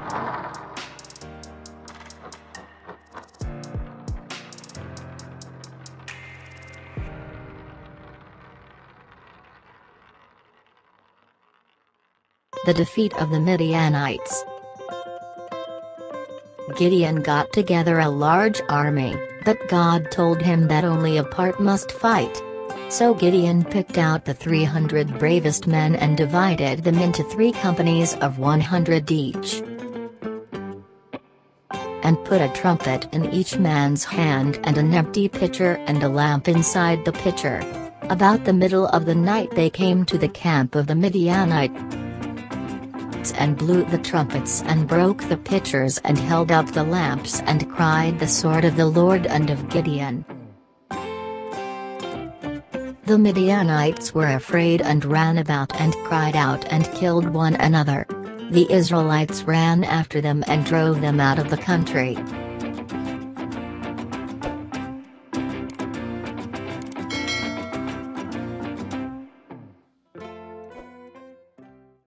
The defeat of the Midianites. Gideon got together a large army, but God told him that only a part must fight. So Gideon picked out the 300 bravest men and divided them into 3 companies of 100 each, and put a trumpet in each man's hand and an empty pitcher and a lamp inside the pitcher. About the middle of the night they came to the camp of the Midianites and blew the trumpets and broke the pitchers and held up the lamps and cried the sword of the Lord and of Gideon. The Midianites were afraid and ran about and cried out and killed one another. The Israelites ran after them and drove them out of the country.